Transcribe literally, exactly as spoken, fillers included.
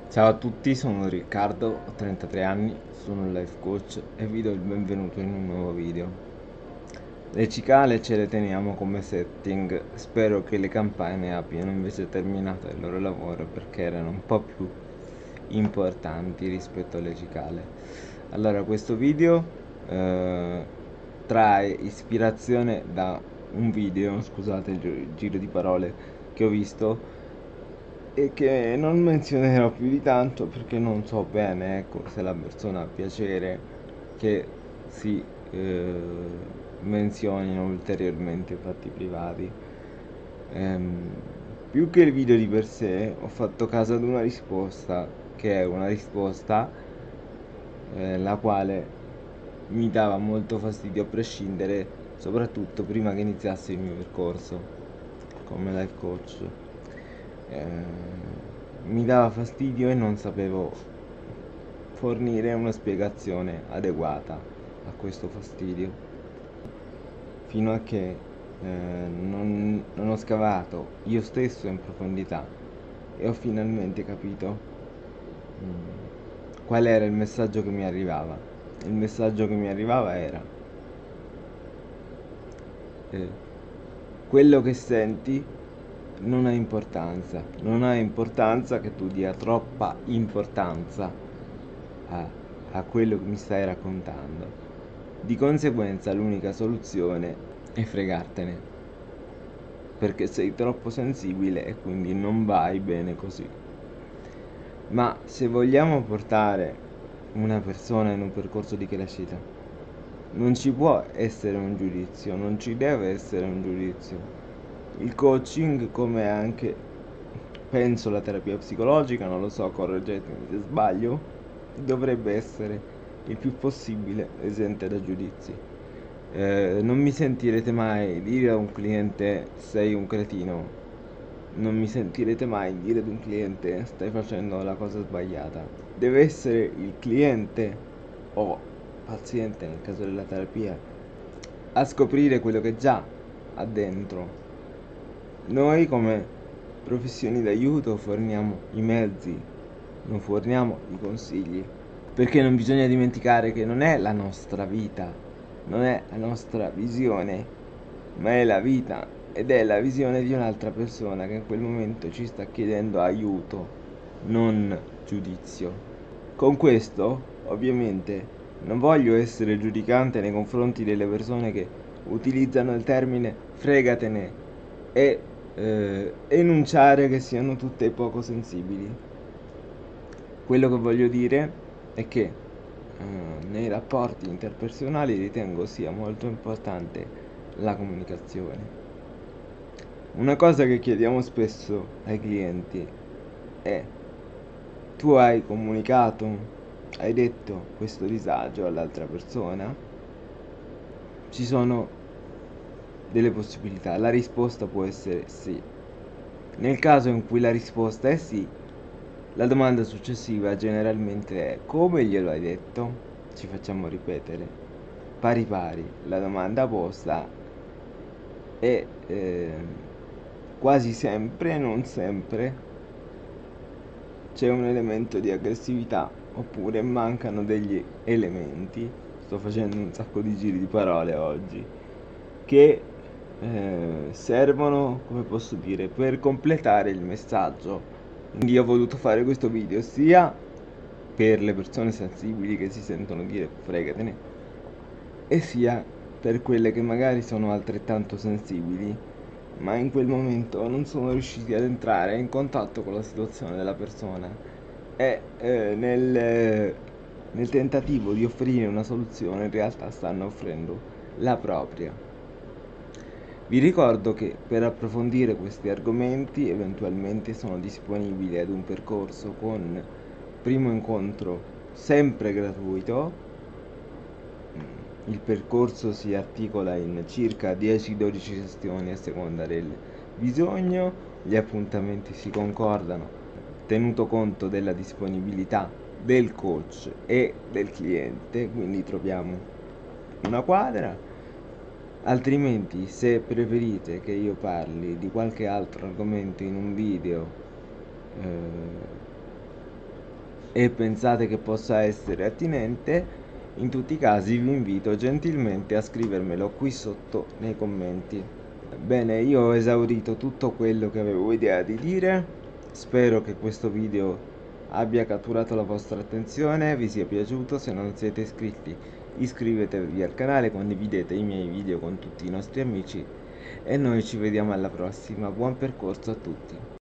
Ciao a tutti, sono Riccardo, ho trentatré anni, sono un life coach e vi do il benvenuto in un nuovo video. Le cicale ce le teniamo come setting, spero che le campane abbiano invece terminato il loro lavoro perché erano un po' più importanti rispetto alle cicale. Allora, questo video eh, trae ispirazione da un video, scusate il gi- giro di parole, che ho visto e che non menzionerò più di tanto perché non so bene, ecco, se la persona ha piacere che si eh, menzionino ulteriormente fatti privati. Ehm, Più che il video di per sé, ho fatto caso ad una risposta che è una risposta eh, la quale mi dava molto fastidio a prescindere, soprattutto prima che iniziasse il mio percorso come life coach. Eh, Mi dava fastidio e non sapevo fornire una spiegazione adeguata a questo fastidio, fino a che eh, non, non ho scavato io stesso in profondità e ho finalmente capito mm, qual era il messaggio che mi arrivava. Il messaggio che mi arrivava era eh, quello che senti non ha importanza, non ha importanza che tu dia troppa importanza a, a quello che mi stai raccontando. Di conseguenza l'unica soluzione è fregartene, perché sei troppo sensibile e quindi non vai bene così. Ma se vogliamo portare una persona in un percorso di crescita, non ci può essere un giudizio, non ci deve essere un giudizio. Il coaching, come anche penso la terapia psicologica, non lo so, correggetemi se sbaglio, dovrebbe essere il più possibile esente da giudizi. Eh, non mi sentirete mai dire a un cliente sei un cretino, non mi sentirete mai dire ad un cliente stai facendo la cosa sbagliata. Deve essere il cliente o paziente, nel caso della terapia, a scoprire quello che già ha dentro. Noi come professioni d'aiuto forniamo i mezzi, non forniamo i consigli, perché non bisogna dimenticare che non è la nostra vita, non è la nostra visione, ma è la vita ed è la visione di un'altra persona che in quel momento ci sta chiedendo aiuto, non giudizio. Con questo, ovviamente, non voglio essere giudicante nei confronti delle persone che utilizzano il termine fregatene e eh, enunciare che siano tutte poco sensibili. Quello che voglio dire è che eh, nei rapporti interpersonali ritengo sia molto importante la comunicazione. Una cosa che chiediamo spesso ai clienti è: tu hai comunicato, hai detto questo disagio all'altra persona? Ci sono delle possibilità, la risposta può essere sì. Nel caso in cui la risposta è sì, la domanda successiva generalmente è: come glielo hai detto? Ci facciamo ripetere pari pari la domanda posta e eh, quasi sempre, non sempre, c'è un elemento di aggressività oppure mancano degli elementi. Sto facendo un sacco di giri di parole oggi che eh, servono, come posso dire, per completare il messaggio. Quindi ho voluto fare questo video sia per le persone sensibili che si sentono dire fregatene, e sia per quelle che magari sono altrettanto sensibili, ma in quel momento non sono riusciti ad entrare in contatto con la situazione della persona e eh, nel, nel tentativo di offrire una soluzione in realtà stanno offrendo la propria. Vi ricordo che per approfondire questi argomenti eventualmente sono disponibili ad un percorso con primo incontro sempre gratuito. Il percorso si articola in circa dieci dodici sessioni a seconda del bisogno, gli appuntamenti si concordano tenuto conto della disponibilità del coach e del cliente, quindi troviamo una quadra. Altrimenti, se preferite che io parli di qualche altro argomento in un video, eh, e pensate che possa essere attinente, in tutti i casi vi invito gentilmente a scrivermelo qui sotto nei commenti. Bene, io ho esaurito tutto quello che avevo idea di dire, spero che questo video abbia catturato la vostra attenzione, vi sia piaciuto. Se non siete iscritti, iscrivetevi al canale, condividete i miei video con tutti i nostri amici e noi ci vediamo alla prossima. Buon percorso a tutti.